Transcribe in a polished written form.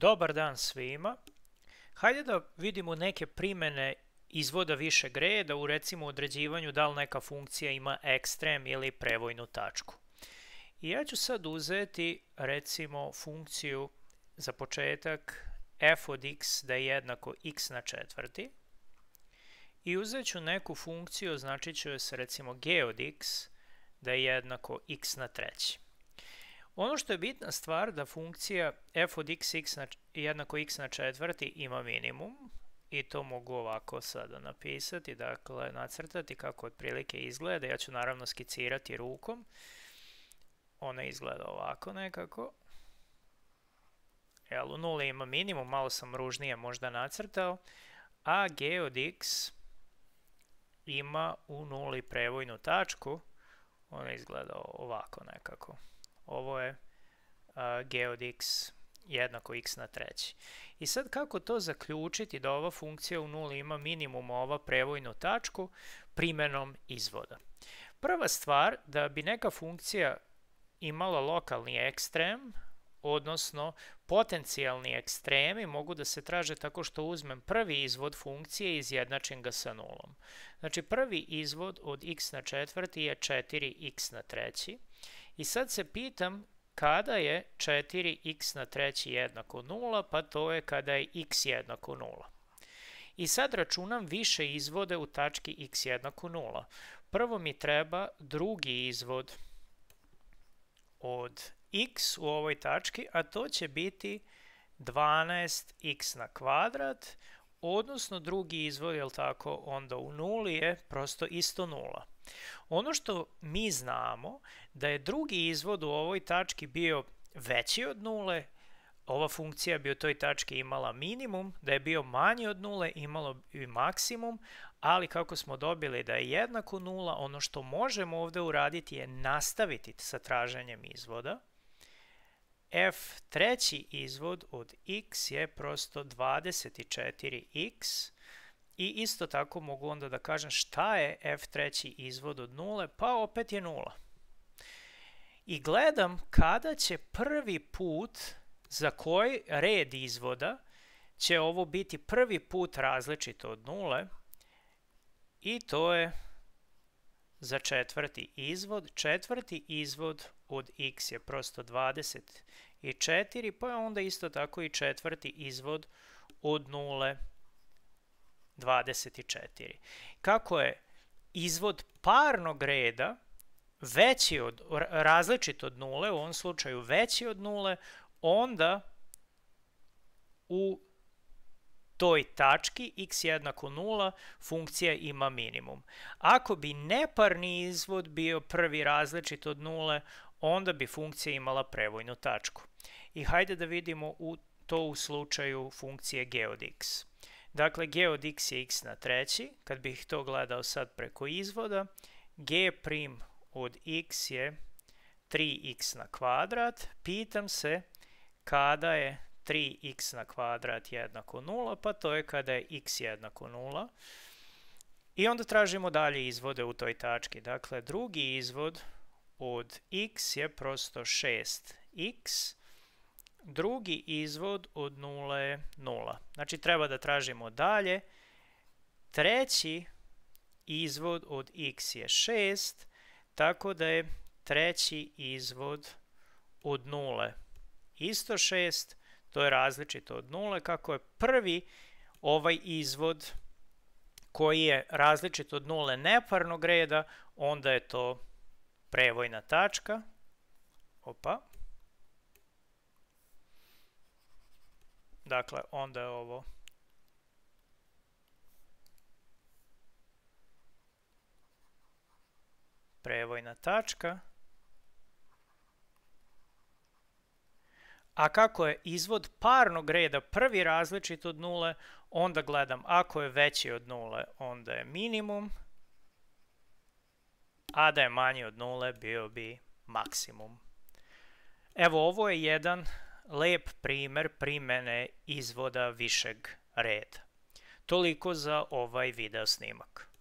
Dobar dan svima. Hajde da vidimo neke primene izvoda višeg reda u recimo određivanju da li neka funkcija ima ekstrem ili prevojnu tačku. I ja ću sad uzeti recimo funkciju za početak f od x da je jednako x na četvrti i uzet ću neku funkciju, znači ću se recimo g od x da je jednako x na treći. Ono što je bitna stvar da funkcija f od x jednako x na četvrti ima minimum i to mogu ovako sada napisati, dakle nacrtati kako otprilike izgleda. Ja ću naravno skicirati rukom. Ona izgleda ovako nekako. U nuli ima minimum, malo sam ružnije možda nacrtao, a g od x ima u nuli prevojnu tačku. Ona izgleda ovako nekako. Ovo je g od x jednako x na treći. I sad kako to zaključiti da ova funkcija u nuli ima minimum ova prevojnu tačku primjenom izvoda? Prva stvar, da bi neka funkcija imala lokalni ekstrem, odnosno potencijalni ekstremi mogu da se traže tako što uzmem prvi izvod funkcije i izjednačim ga sa nulom. Znači prvi izvod od x na četvrti je 4x na treći. I sad se pitam kada je 4x na treći jednako 0, pa to je kada je x jednako 0. I sad računam više izvode u tački x jednako 0. Prvo mi treba drugi izvod od x u ovoj tački, a to će biti 12x na kvadrat, odnosno drugi izvod, jel tako, onda u nuli je prosto isto nula. Ono što mi znamo da je drugi izvod u ovoj tački bio veći od nule, ova funkcija bi u toj tački imala minimum, da je bio manji od nule imalo bi maksimum, ali kako smo dobili da je jednako nula, ono što možemo ovdje uraditi je nastaviti sa traženjem izvoda. F treći izvod od x je prosto 24x i isto tako mogu onda da kažem šta je f treći izvod od nule, pa opet je nula. I gledam kada će prvi put za koji red izvoda će ovo biti prvi put različito od nule i to je za četvrti izvod. Četvrti izvod od x je prosto 24, pa je onda isto tako i četvrti izvod od nule 24. Kako je izvod parnog reda različit od nule, u ovom slučaju veći od nule, onda u toj tački x jednako 0 funkcija ima minimum. Ako bi neparni izvod bio prvi različit od nule, onda bi funkcija imala prevojnu tačku. I hajde da vidimo to u slučaju funkcije g od x. Dakle, g od x je x na treći. Kad bih to gledao sad preko izvoda, g' od x je 3x na kvadrat. Pitam se kada je 3x na kvadrat jednako 0, pa to je kada je x jednako 0. I onda tražimo dalje izvode u toj tački. Dakle, drugi izvod od x je prosto 6x. Drugi izvod od 0 je 0. Znači, treba da tražimo dalje. Treći izvod od x je 6, tako da je treći izvod od 0 isto 6, to je različito od 0. Kako je prvi ovaj izvod koji je različit od 0 neparnog reda, onda je to prevojna tačka. Dakle, onda je ovo prevojna tačka. A kako je izvod parnog reda prvi različit od nule, onda gledam ako je veći od nule, onda je minimum, a da je manji od nule bio bi maksimum. Evo, ovo je jedan lep primer primene izvoda višeg reda. Toliko za ovaj video snimak.